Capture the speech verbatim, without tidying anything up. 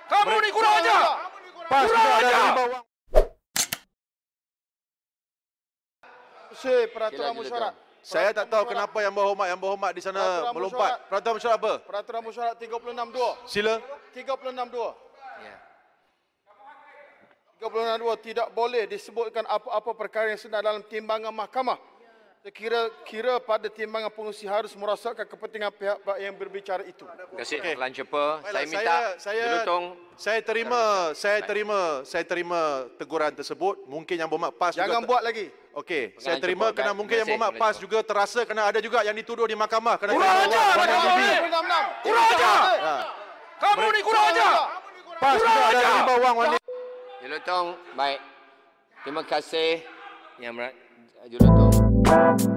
Kamu ni kurang ajar. Pas Kurang ada ajar. lima wang. Syekh peraturan mesyuarat. Saya tak tahu kenapa yang berhormat yang berhormat di sana Peraturan melompat. Peraturan mesyuarat apa? Peraturan mesyuarat tiga puluh enam dua. Sila. tiga puluh enam dua. Ya. tiga puluh enam dua tidak boleh disebutkan apa-apa perkara yang sedang dalam timbangan mahkamah. Kira kira pada timbangan pengusi harus merasakkan kepentingan pihak-pihak yang berbicara itu. Terima kasih Okey. Tuan Cepa. Saya Baiklah, minta saya Jelutong. saya terima saya terima saya terima teguran tersebut. Mungkin yang berhormat PAS Jangan juga. buat lagi. Okey, Pengarah saya terima cukup. kerana Baik, mungkin yang terima berhormat kasih, PAS Tuan juga terasa kerana ada juga yang dituduh di mahkamah kerana Kurang dia ajar, bawa Tuan barang Cepa. bukti. tiga puluh enam. Kurang ajar. Ha. Kamu ni kurang ajar. PAS Kurang juga ada ajar. lima wang wanita. Jelutong, baik. Terima kasih yang mer- Jelutong.